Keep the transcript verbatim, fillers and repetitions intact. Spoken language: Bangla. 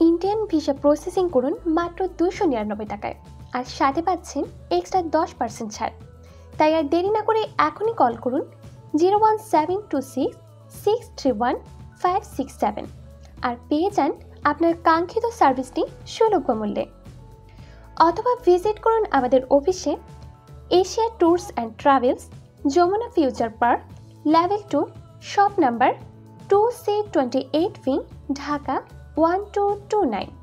ইন্ডিয়ান ভিসা প্রসেসিং করুন মাত্র দুশো নিরানব্বই টাকায়, আর সাথে পাচ্ছেন এক্সট্রা দশ পার্সেন্ট ছাড়। তাই আর দেরি না করে এখনই কল করুন zero one seven two six six three one five six seven আর পেয়ে যান আপনার কাঙ্ক্ষিত সার্ভিসটি সুলভ মূল্যে। অথবা ভিজিট করুন আমাদের অফিসে, Asia tours and travels, Jamuna future park, level two, shop number two C twenty eight V, Dhaka one two two nine.